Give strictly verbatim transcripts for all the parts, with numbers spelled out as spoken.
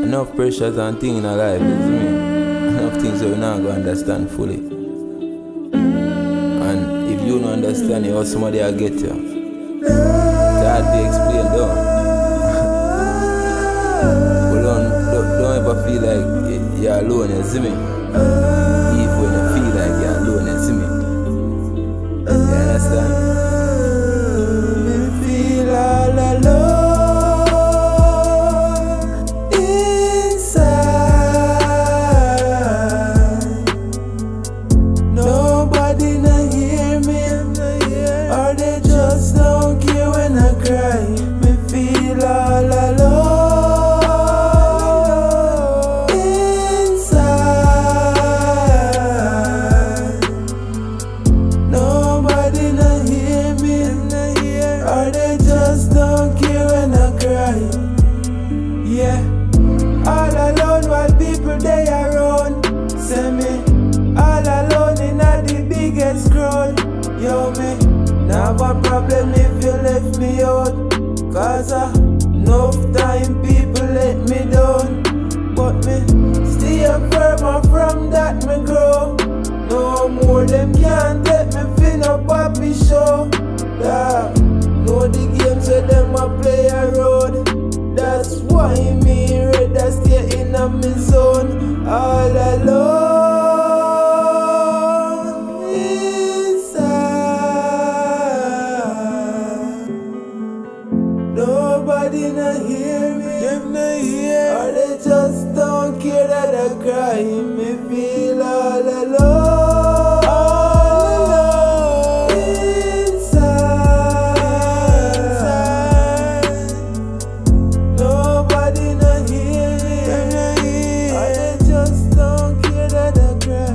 enough pressures and things in our life, you see me? Enough things that we not going to understand fully. And if you don't understand it, how somebody will get you. It's hard to explain, though. But don't, don't, don't ever feel like you're alone, you see me? Even when you feel like you're alone, you see me? You understand? Me feel all alone inside. Nobody na hear me, or they just don't care when I cry. Me feel all alone inside. Nobody na hear me, or they just don't care when I cry. Yeah, all alone while people they around. Say me, all alone in the biggest crowd. Yo me, now a problem if you left me out. Cause uh, enough time people let me down. But me, stay up firm and from that me grow. No more them can't take me fin up happy show. Yeah, know the games where them a play a road. That's why me rather stay in a me zone. All alone inside. Nobody na hear me, them na hear, or they just don't care that I cry. Me feel all alone, all alone inside. Nobody na hear me, them na hear, or they just don't care that I cry.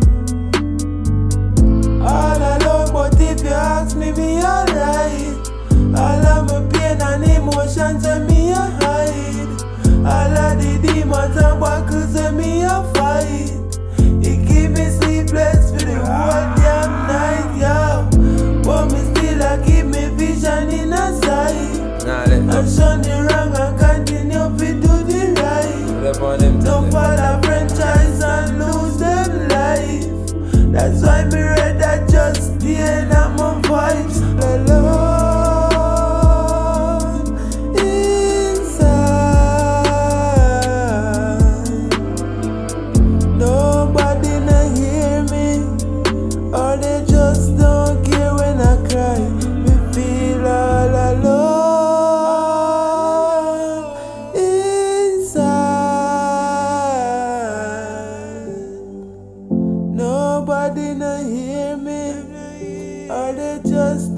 All alone, but if you ask me, me alright. All of my pain and emotions and me a hide. All of the demons and battles and me a fight. It keep me sleepless for the whole damn night, yo. But me still a keep me vision in a sight. Nah, let And them. shun the wrong and continue to do the right. Let on them Don't tell them. follow franchise and lose them life. That's why me rather just stay in my vibes alone inside. Nobody na hear me, or they just don't care when I cry. Me feel all alone inside. Nobody na hear me, or they just